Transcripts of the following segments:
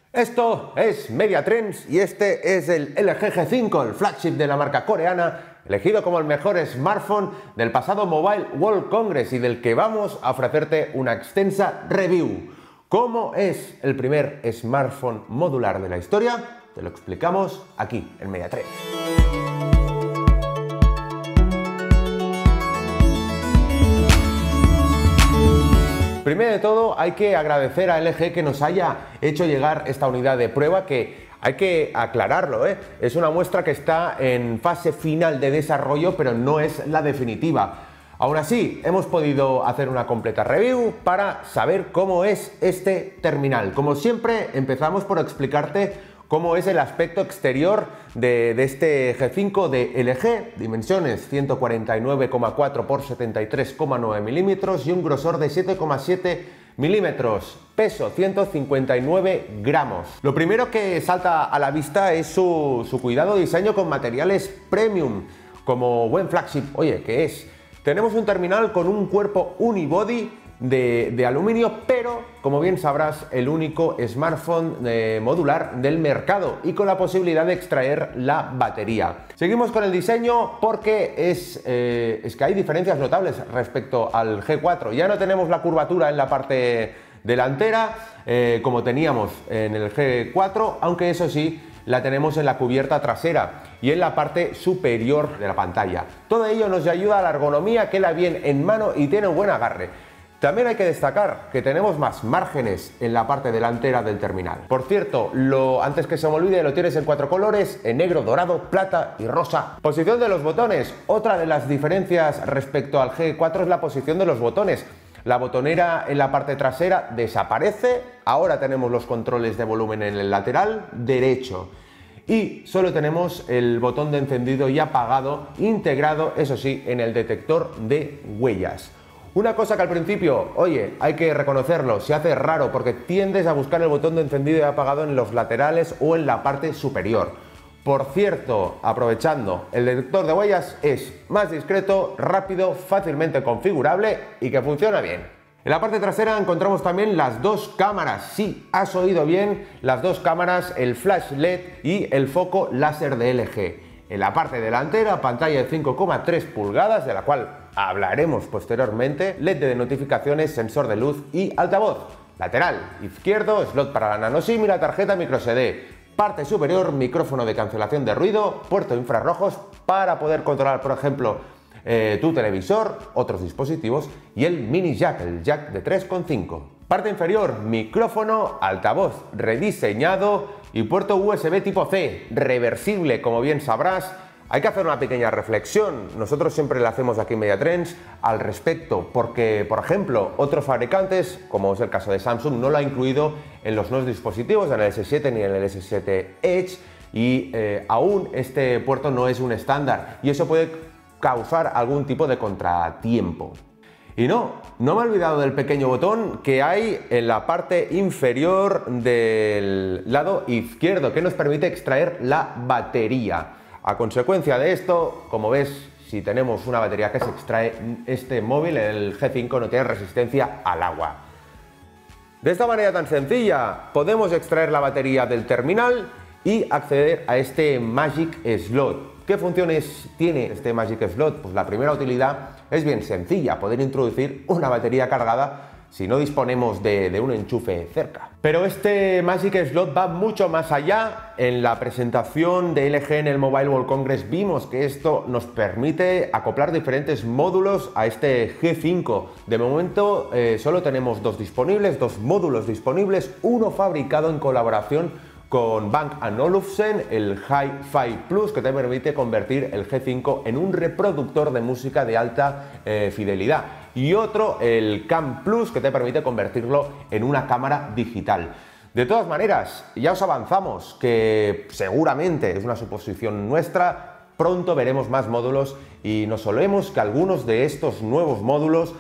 Esto es Mediatrends y este es el LG G5, el flagship de la marca coreana, elegido como el mejor smartphone del pasado Mobile World Congress y del que vamos a ofrecerte una extensa review. ¿Cómo es el primer smartphone modular de la historia? Te lo explicamos aquí en Mediatrends. Primero de todo, hay que agradecer a LG que nos haya hecho llegar esta unidad de prueba, que hay que aclararlo, es una muestra que está en fase final de desarrollo, pero no es la definitiva. Aún así, hemos podido hacer una completa review para saber cómo es este terminal. Como siempre, empezamos por explicarte cómo es el aspecto exterior de este G5 de LG, dimensiones 149,4 x 73,9 milímetros y un grosor de 7,7 milímetros, peso 159 gramos. Lo primero que salta a la vista es su cuidado diseño con materiales premium, como buen flagship, oye, que es. Tenemos un terminal con un cuerpo unibody de aluminio, pero como bien sabrás, el único smartphone modular del mercado y con la posibilidad de extraer la batería. Seguimos con el diseño porque es que hay diferencias notables respecto al G4. Ya no tenemos la curvatura en la parte delantera como teníamos en el G4, aunque eso sí, la tenemos en la cubierta trasera y en la parte superior de la pantalla. Todo ello nos ayuda a la ergonomía, queda bien en mano y tiene un buen agarre. También hay que destacar que tenemos más márgenes en la parte delantera del terminal. Por cierto, antes que se me olvide, lo tienes en 4 colores, en negro, dorado, plata y rosa. Posición de los botones. Otra de las diferencias respecto al G4 es la posición de los botones. La botonera en la parte trasera desaparece. Ahora tenemos los controles de volumen en el lateral derecho. Y solo tenemos el botón de encendido y apagado integrado, eso sí, en el detector de huellas. Una cosa que al principio, oye, hay que reconocerlo, se hace raro porque tiendes a buscar el botón de encendido y apagado en los laterales o en la parte superior. Por cierto, aprovechando, el detector de huellas es más discreto, rápido, fácilmente configurable y que funciona bien. En la parte trasera encontramos también las dos cámaras, sí, has oído bien, las dos cámaras, el flash LED y el foco láser de LG. En la parte delantera, pantalla de 5,3 pulgadas, de la cual hablaremos posteriormente, LED de notificaciones, sensor de luz y altavoz. Lateral izquierdo, slot para la nano SIM y la tarjeta microSD. Parte superior, micrófono de cancelación de ruido, puerto infrarrojos para poder controlar, por ejemplo, tu televisor, otros dispositivos y el mini jack, el jack de 3,5. Parte inferior, micrófono, altavoz rediseñado y puerto USB tipo C, reversible, como bien sabrás. Hay que hacer una pequeña reflexión, nosotros siempre la hacemos aquí en Mediatrends al respecto, porque, por ejemplo, otros fabricantes, como es el caso de Samsung, no lo ha incluido en los nuevos dispositivos, en el S7 ni en el S7 Edge, y aún este puerto no es un estándar, y eso puede causar algún tipo de contratiempo. Y no me he olvidado del pequeño botón que hay en la parte inferior del lado izquierdo, que nos permite extraer la batería. A consecuencia de esto, como ves, si tenemos una batería que se extrae, este móvil, el G5, no tiene resistencia al agua. De esta manera tan sencilla, podemos extraer la batería del terminal y acceder a este Magic Slot. ¿Qué funciones tiene este Magic Slot? Pues la primera utilidad es bien sencilla, poder introducir una batería cargada si no disponemos de un enchufe cerca. Pero este Magic Slot va mucho más allá. En la presentación de LG en el Mobile World Congress vimos que esto nos permite acoplar diferentes módulos a este G5. De momento solo tenemos dos módulos disponibles, uno fabricado en colaboración con Bang & Olufsen, el Hi-Fi Plus, que te permite convertir el G5 en un reproductor de música de alta fidelidad, y otro, el Cam Plus, que te permite convertirlo en una cámara digital. De todas maneras, ya os avanzamos que seguramente, es una suposición nuestra, pronto veremos más módulos y nos solemos que algunos de estos nuevos módulos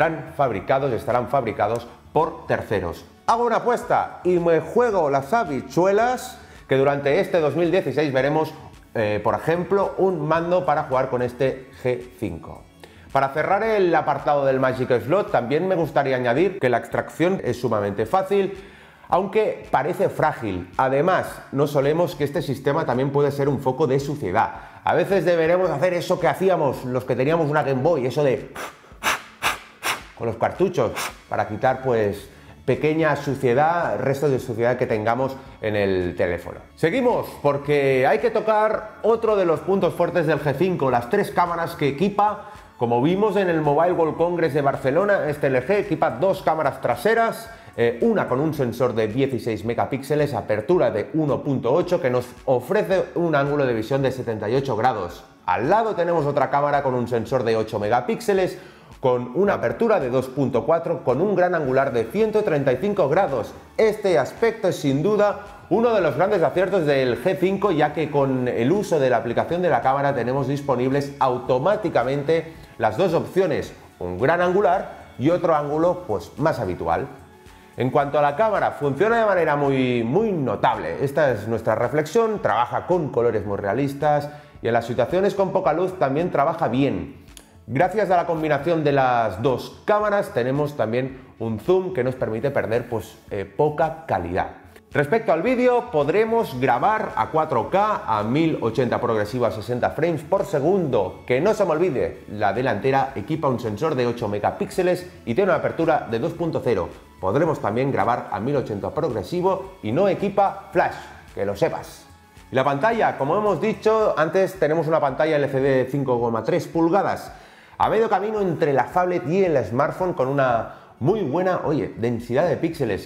estarán fabricados por terceros. Hago una apuesta y me juego las habichuelas que durante este 2016 veremos, por ejemplo, un mando para jugar con este G5. Para cerrar el apartado del Magic Slot, también me gustaría añadir que la extracción es sumamente fácil. aunque parece frágil. Además, no solemos que este sistema también puede ser un foco de suciedad. A veces deberemos hacer eso que hacíamos los que teníamos una Game Boy, eso de con los cartuchos, para quitar pues pequeña suciedad, restos de suciedad que tengamos en el teléfono. Seguimos porque hay que tocar otro de los puntos fuertes del G5, las 3 cámaras que equipa. Como vimos en el Mobile World Congress de Barcelona, este LG equipa 2 cámaras traseras, una con un sensor de 16 megapíxeles, apertura de 1.8 que nos ofrece un ángulo de visión de 78 grados. Al lado tenemos otra cámara con un sensor de 8 megapíxeles, con una apertura de 2.4 con un gran angular de 135 grados. Este aspecto es sin duda uno de los grandes aciertos del G5, ya que con el uso de la aplicación de la cámara tenemos disponibles automáticamente las dos opciones, un gran angular y otro ángulo pues más habitual. En cuanto a la cámara, funciona de manera muy notable. Esta es nuestra reflexión, trabaja con colores muy realistas y en las situaciones con poca luz también trabaja bien. Gracias a la combinación de las dos cámaras tenemos también un zoom que nos permite perder poca calidad. Respecto al vídeo, podremos grabar a 4K a 1080 progresivo a 60 frames por segundo. Que no se me olvide, la delantera equipa un sensor de 8 megapíxeles y tiene una apertura de 2.0. Podremos también grabar a 1080 progresivo y no equipa flash, que lo sepas. Y la pantalla, como hemos dicho antes, tenemos una pantalla LCD de 5,3 pulgadas. A medio camino entre la phablet y el smartphone, con una muy buena, densidad de píxeles,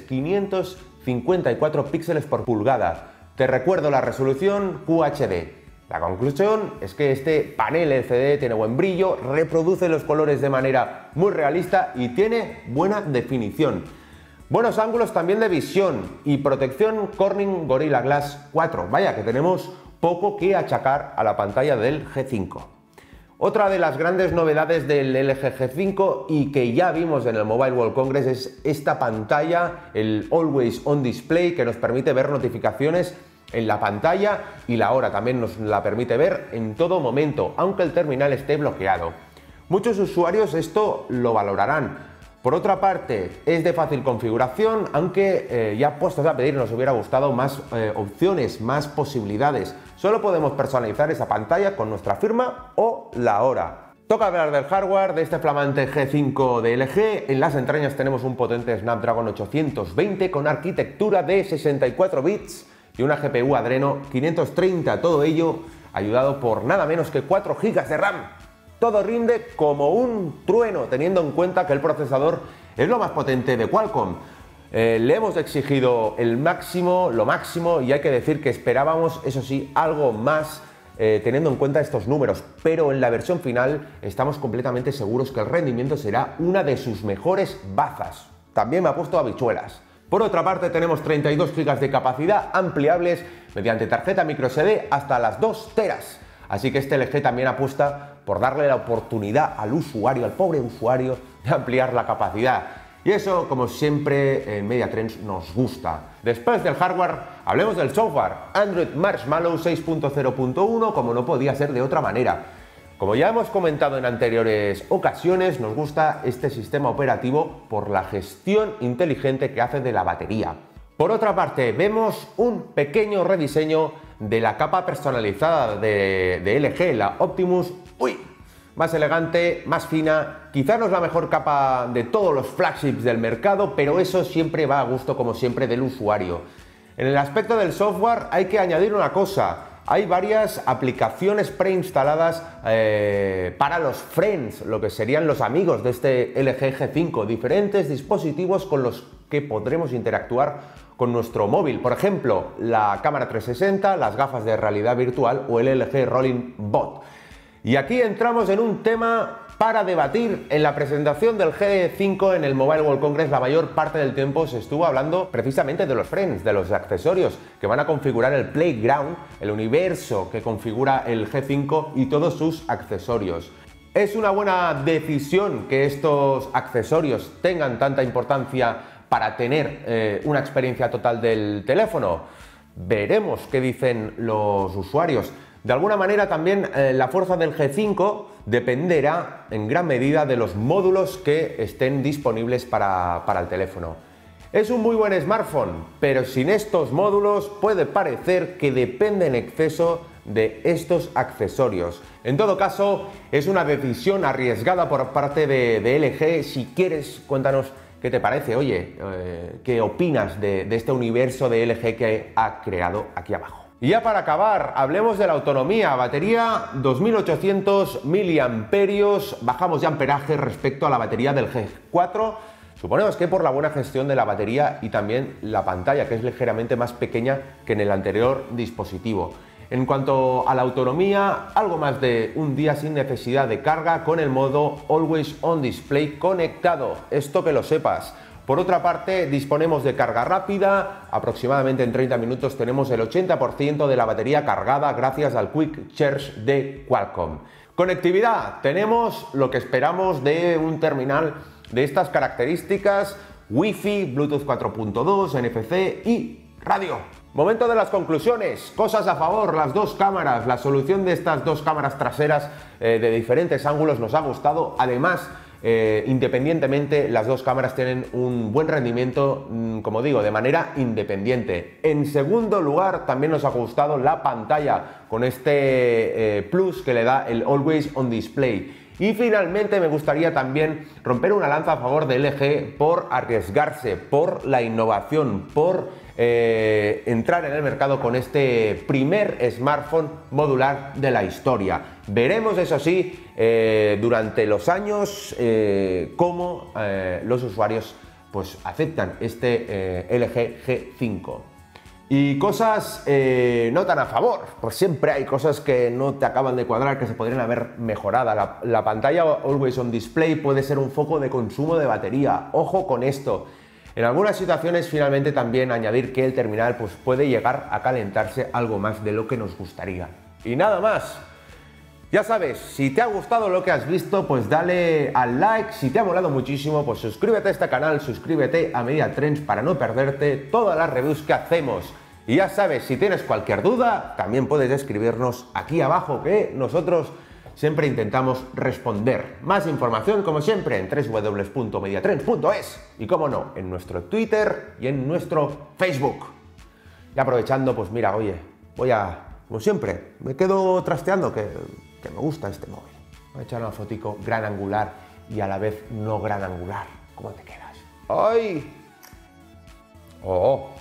554 píxeles por pulgada. Te recuerdo la resolución QHD. La conclusión es que este panel LCD tiene buen brillo, reproduce los colores de manera muy realista y tiene buena definición. Buenos ángulos también de visión y protección Corning Gorilla Glass 4. Vaya que tenemos poco que achacar a la pantalla del G5. Otra de las grandes novedades del LG G5 y que ya vimos en el Mobile World Congress es esta pantalla, el Always On Display, que nos permite ver notificaciones en la pantalla y la hora también nos la permite ver en todo momento, aunque el terminal esté bloqueado. Muchos usuarios esto lo valorarán. Por otra parte, es de fácil configuración, aunque ya puestos a pedir nos hubiera gustado más opciones, más posibilidades. Solo podemos personalizar esa pantalla con nuestra firma o la hora. Toca hablar del hardware de este flamante G5 de LG. En las entrañas tenemos un potente Snapdragon 820 con arquitectura de 64 bits y una GPU Adreno 530, todo ello ayudado por nada menos que 4 GB de RAM. Todo rinde como un trueno, teniendo en cuenta que el procesador es lo más potente de Qualcomm. Le hemos exigido lo máximo, y hay que decir que esperábamos, eso sí, algo más teniendo en cuenta estos números, pero en la versión final estamos completamente seguros que el rendimiento será una de sus mejores bazas. También me ha puesto habichuelas. Por otra parte, tenemos 32 GB de capacidad ampliables mediante tarjeta microSD hasta las 2 teras. Así que este LG también apuesta por darle la oportunidad al usuario, al pobre usuario, de ampliar la capacidad. Y eso, como siempre, en MediaTrends nos gusta. Después del hardware, hablemos del software. Android Marshmallow 6.0.1, como no podía ser de otra manera. Como ya hemos comentado en anteriores ocasiones, nos gusta este sistema operativo por la gestión inteligente que hace de la batería. Por otra parte, vemos un pequeño rediseño de la capa personalizada de LG, la Optimus. Más elegante, más fina, quizás no es la mejor capa de todos los flagships del mercado, pero eso siempre va a gusto, como siempre, del usuario. En el aspecto del software hay que añadir una cosa. Hay varias aplicaciones preinstaladas para los friends, lo que serían los amigos de este LG G5, diferentes dispositivos con los que podremos interactuar con nuestro móvil. Por ejemplo, la cámara 360, las gafas de realidad virtual o el LG Rolling Bot. Y aquí entramos en un tema para debatir. En la presentación del G5 en el Mobile World Congress, la mayor parte del tiempo se estuvo hablando precisamente de los friends, de los accesorios que van a configurar el Playground, el universo que configura el G5 y todos sus accesorios. ¿Es una buena decisión que estos accesorios tengan tanta importancia para tener una experiencia total del teléfono? Veremos qué dicen los usuarios. De alguna manera también la fuerza del G5 dependerá en gran medida de los módulos que estén disponibles para el teléfono. Es un muy buen smartphone, pero sin estos módulos puede parecer que depende en exceso de estos accesorios. En todo caso, es una decisión arriesgada por parte de LG. Si quieres, cuéntanos qué te parece, oye, qué opinas de este universo de LG que ha creado aquí abajo. Y ya para acabar, hablemos de la autonomía. Batería 2800 miliamperios, bajamos de amperaje respecto a la batería del G4. Suponemos que por la buena gestión de la batería y también la pantalla, que es ligeramente más pequeña que en el anterior dispositivo. En cuanto a la autonomía, algo más de un día sin necesidad de carga con el modo Always On Display conectado, esto que lo sepas. Por otra parte, disponemos de carga rápida, aproximadamente en 30 minutos tenemos el 80% de la batería cargada gracias al Quick Charge de Qualcomm. Conectividad, tenemos lo que esperamos de un terminal de estas características: Wi-Fi, Bluetooth 4.2, NFC y radio. Momento de las conclusiones. Cosas a favor: las dos cámaras, la solución de estas dos cámaras traseras de diferentes ángulos nos ha gustado. Además, independientemente, las dos cámaras tienen un buen rendimiento, como digo, de manera independiente. En segundo lugar, también nos ha gustado la pantalla con este plus que le da el Always On Display. Y finalmente me gustaría también romper una lanza a favor de LG por arriesgarse, por la innovación, por entrar en el mercado con este primer smartphone modular de la historia. Veremos, eso sí, durante los años cómo los usuarios pues aceptan este LG G5. Y cosas no tan a favor, pues siempre hay cosas que no te acaban de cuadrar, que se podrían haber mejorado. La pantalla Always On Display puede ser un foco de consumo de batería, ojo con esto. En algunas situaciones, finalmente, también añadir que el terminal pues, puede llegar a calentarse algo más de lo que nos gustaría. Y nada más. Ya sabes, si te ha gustado lo que has visto, pues dale al like. Si te ha molado muchísimo, pues suscríbete a este canal, suscríbete a Media Trends para no perderte todas las reviews que hacemos. Y ya sabes, si tienes cualquier duda, también puedes escribirnos aquí abajo, que nosotros siempre intentamos responder. Más información, como siempre, en www.mediatrends.es y, como no, en nuestro Twitter y en nuestro Facebook. Y aprovechando, pues mira, oye, como siempre, me quedo trasteando, que me gusta este móvil. Voy a echar una fotico gran angular y a la vez no gran angular. ¿Cómo te quedas? ¡Ay! ¡Oh!